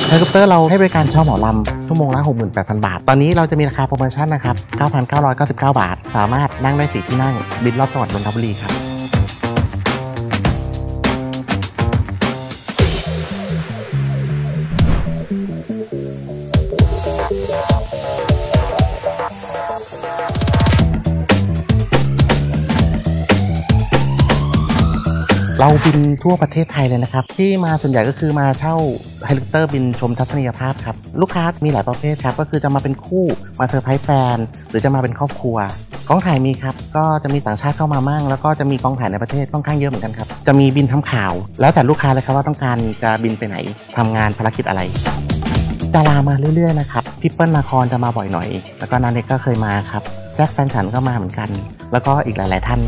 เฮลิคอปเตอร์เราให้บริการเช่าเหมาลำชั่วโมงละ 68,000 บาทตอนนี้เราจะมีราคาโปรโมชั่นนะครับ 9,999 บาทสามารถนั่งได้4ที่นั่งบินรอบจังหวัดนนทบุรีครับเราบินทั่วประเทศไทยเลยนะครับที่มาส่วนใหญ่ก็คือมาเช่าเฮลิคอปเตอร์บินชมทัศนียภาพครับลูกค้ามีหลายประเภทครับก็คือจะมาเป็นคู่มาเซอร์ไพรส์แฟนหรือจะมาเป็นครอบครัวกองถ่ายมีครับก็จะมีต่างชาติเข้ามามั่งแล้วก็จะมีกองถ่ายในประเทศค่อนข้างเยอะเหมือนกันครับจะมีบินทำข่าวแล้วแต่ลูกค้าเลยครับว่าต้องการจะบินไปไหนทำงานภารกิจอะไรดารามาเรื่อยๆนะครับพี่เปิ้ลนาครจะมาบ่อยหน่อยแล้วก็นันเน็กก็เคยมาครับแจ็คแฟนฉันก็มาเหมือนกันแล้วก็อีกหลายๆท่าน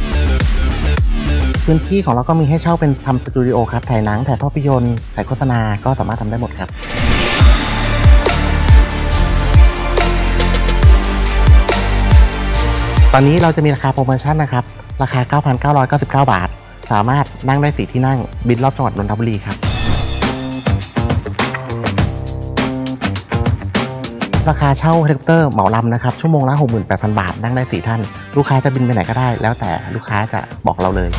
พื้นที่ของเราก็มีให้เช่าเป็นทำสตูดิโอครับถ่ายหนังถ่ายภาพยนตร์ถ่ายโฆษณาก็สามารถทำได้หมดครับตอนนี้เราจะมีราคาโปรโมชั่นนะครับราคา 9,999 บาทสามารถนั่งได้4ที่นั่งบินรอบจังหวัดนนทบุรีครับราคาเช่าเฮลิคอปเตอร์เหมาลำนะครับชั่วโมงละ 68,000 บาทนั่งได้4ท่านลูกค้าจะบินไปไหนก็ได้แล้วแต่ลูกค้าจะบอกเราเลย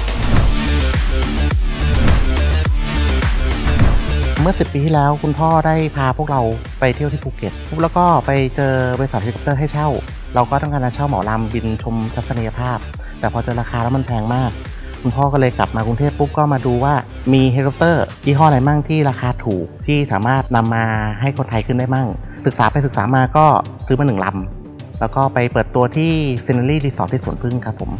เมื่อ10 ปีที่แล้วคุณพ่อได้พาพวกเราไปเที่ยวที่ภูเก็ตแล้วก็ไปเจอบริษัทเฮลิคอปเตอร์ให้เช่าเราก็ต้องการจะเช่าเหมาลำบินชมทัศนียภาพแต่พอเจอราคาแล้วมันแพงมากคุณพ่อก็เลยกลับมากรุงเทพปุ๊บก็มาดูว่ามีเฮลิคอปเตอร์ยี่ห้ออะไรมั่งที่ราคาถูกที่สามารถนำมาให้คนไทยขึ้นได้มั่งศึกษาไปศึกษามาก็ซื้อมา1 ลำแล้วก็ไปเปิดตัวที่ซีนารีรีสอร์ทที่สวนพึ่งครับผม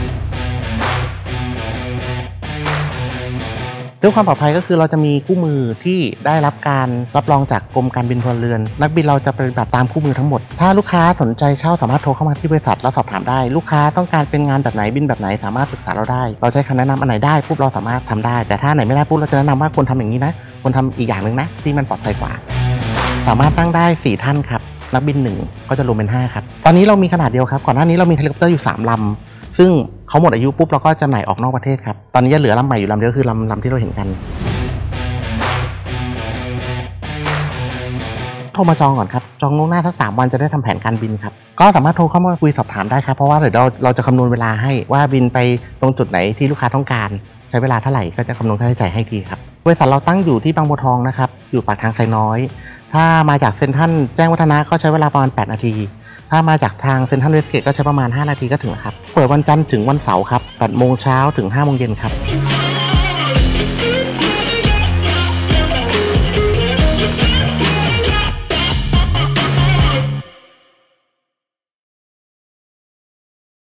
ด้วยความปลอดภัยก็คือเราจะมีคู่มือที่ได้รับการรับรองจากกรมการบินพลเรือนนักบินเราจะปฏิบัติตามคู่มือทั้งหมดถ้าลูกค้าสนใจเช่าสามารถโทรเข้ามาที่บริษัทแล้วสอบถามได้ลูกค้าต้องการเป็นงานแบบไหนบินแบบไหนสามารถปรึกษาเราได้เราใช้คำแนะนำอันไหนได้ปุ๊บเราสามารถทำได้แต่ถ้าไหนไม่ได้ปุ๊บเราจะแนะนำว่าควรทำอย่างนี้นะควรทำอีกอย่างหนึ่งนะที่มันปลอดภัยกว่าสามารถนั่งได้4ท่านครับนักบิน1ก็จะรวมเป็น5ครับตอนนี้เรามีขนาดเดียวครับก่อนหน้านี้เรามีเฮลิคอปเตอร์อยู่3 ลำซึ่งเขาหมดอายุปุ๊บเราก็จำหน่ายออกนอกประเทศครับตอนนี้เหลือลำใหม่อยู่ลำเดียวคือลำที่เราเห็นกันโทรมาจองก่อนครับจองล่วงหน้าสัก3 วันจะได้ทำแผนการบินครับก็สามารถโทรเข้ามาคุยสอบถามได้ครับเพราะว่าเดี๋ยวเราจะคำนวณเวลาให้ว่าบินไปตรงจุดไหนที่ลูกค้าต้องการใช้เวลาเท่าไหร่ก็จะคำนวณค่าใช้จ่ายให้ทีครับบริษัทเราตั้งอยู่ที่บางบัวทองนะครับอยู่ปากทางไซน้อยถ้ามาจากเซ็นทรัลแจ้งวัฒนะก็ใช้เวลาประมาณ8 นาทีถ้ามาจากทางเซ็นทรัลเวสเกตก็ใช้ประมาณ5 นาทีก็ถึงแล้วครับเปิดวันจันทร์ถึงวันเสาร์ครับ8 โมงเช้าถึง5 โมงเย็นครับ